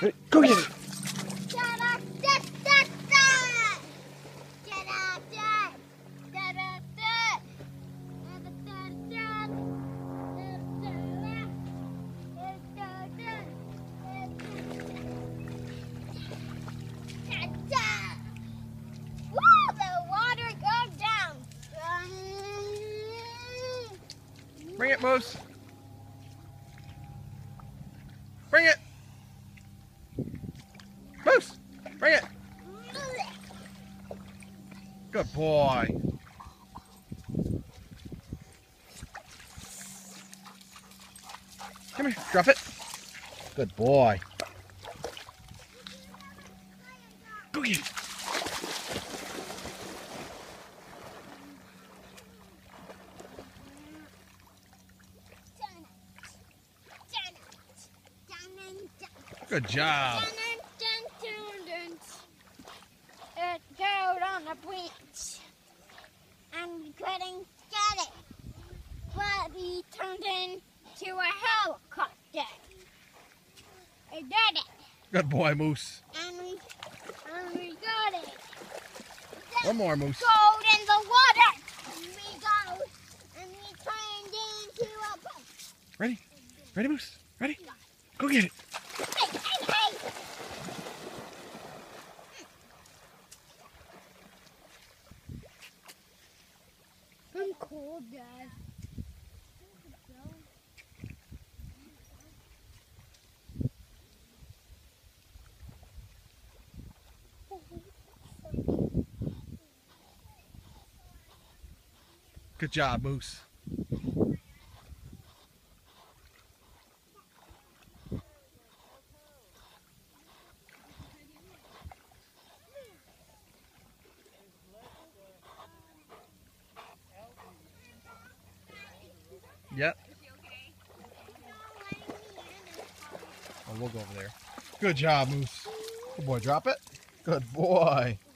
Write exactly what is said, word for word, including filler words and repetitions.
Ready? Go get it. Bring it, Moose. Bring it. Moose, bring it. Good boy. Come here, drop it. Good boy. Go get it. Good job. It goes on the beach and we couldn't get it, but we turned into a helicopter. We did it. Good boy, Moose. And we, and we got it. Then One more, Moose. Go in the water. And we go and we turned into a boat. Ready? Ready, Moose? Ready? Go get it. Hey, hey, hey. I'm cold, Dad. Good job, Moose. Yep. Oh, we'll go over there. Good job, Moose. Good boy, drop it. Good boy.